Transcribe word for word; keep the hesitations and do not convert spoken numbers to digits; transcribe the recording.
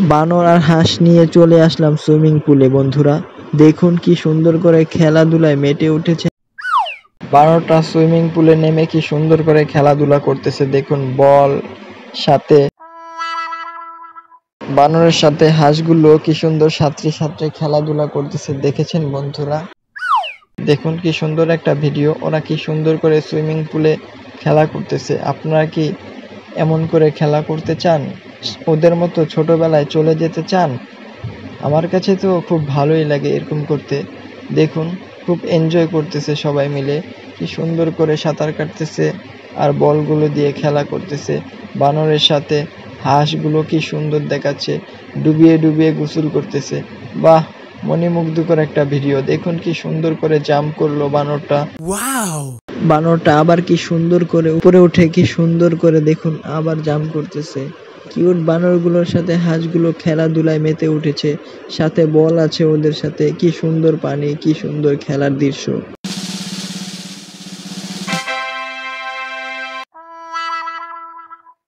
বানর আর হাঁস নিয়ে চলে আসলাম সুইমিং পুলে বন্ধুরা। দেখুন কি সুন্দর করে খেলাধুলায় মেতে উঠেছে। বানরটা সুইমিং পুলে নেমে কি সুন্দর করে খেলাধুলা করতেছে। দেখুন বল সাথে বানরের সাথে হাঁসগুলো কি সুন্দর সাঁতরে সাঁতরে খেলাধুলা করতেছে, দেখেছেন বন্ধুরা? দেখুন কি সুন্দর একটা ভিডিও। ওরা কি সুন্দর করে সুইমিং পুলে খেলা করতেছে। আপনারা কি এমন করে খেলা করতে চান? ওদের মতো ছোটবেলায় চলে যেতে চান? আমার কাছে তো খুব ভালোই লাগে এরকম করতে। দেখুন খুব এনজয় করতেছে সবাই মিলে, কি সুন্দর করে সাঁতার কাটতেছে আর বলগুলো দিয়ে খেলা করতেছে। বানরের সাথে হাঁসগুলো কি সুন্দর দেখাচ্ছে, ডুবিয়ে ডুবিয়ে গোসল করতেছে। বাহ, মণিমুগ্ধকর একটা ভিডিও। দেখুন কি সুন্দর করে জাম্প করলো বানরটা। ওয়াও! বানরটা আবার কি সুন্দর করে উপরে উঠে কি সুন্দর করে দেখুন আবার জাম্প করতেছে। কিউট বানরগুলোর সাথে হাঁসগুলো খেলাধুলায় মেতে উঠেছে। সাথে বল আছে ওদের সাথে। কি সুন্দর পানি, কি সুন্দর খেলার দৃশ্য।